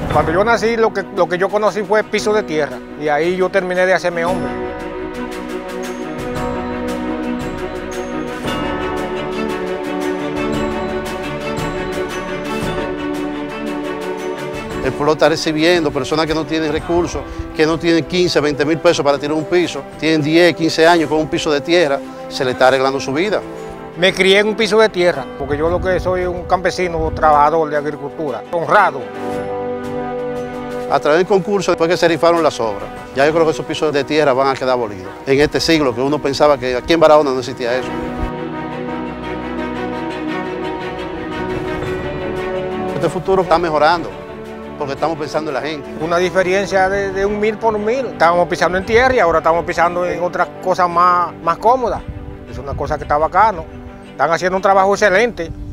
Cuando yo nací, lo que yo conocí fue piso de tierra, y ahí yo terminé de hacerme hombre. El pueblo está recibiendo personas que no tienen recursos, que no tienen 15, 20 mil pesos para tirar un piso, tienen 10, 15 años con un piso de tierra, se le está arreglando su vida. Me crié en un piso de tierra, porque yo lo que soy un campesino, trabajador de agricultura, honrado. A través del concurso, después que se rifaron las obras, ya yo creo que esos pisos de tierra van a quedar abolidos. En este siglo, que uno pensaba que aquí en Barahona no existía eso. Este futuro está mejorando, porque estamos pensando en la gente. Una diferencia de 1.000 por 1.000. Estábamos pisando en tierra y ahora estamos pisando en otras cosas más cómodas. Es una cosa que está bacano. Están haciendo un trabajo excelente.